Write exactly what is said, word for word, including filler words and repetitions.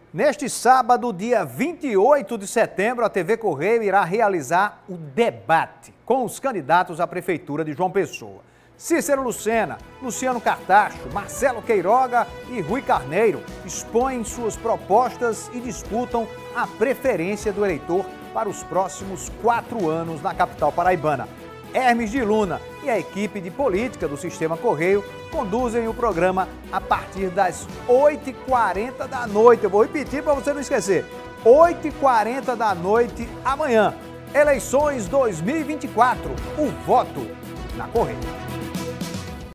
Neste sábado, dia vinte e oito de setembro, a T V Correio irá realizar o debate com os candidatos à Prefeitura de João Pessoa. Cícero Lucena, Luciano Cartacho, Marcelo Queiroga e Rui Carneiro expõem suas propostas e disputam a preferência do eleitor para os próximos quatro anos na capital paraibana. Hermes de Luna e a equipe de política do Sistema Correio conduzem o programa a partir das oito e quarenta da noite. Eu vou repetir para você não esquecer. oito e quarenta da noite amanhã. Eleições dois mil e vinte e quatro. O voto na Correio.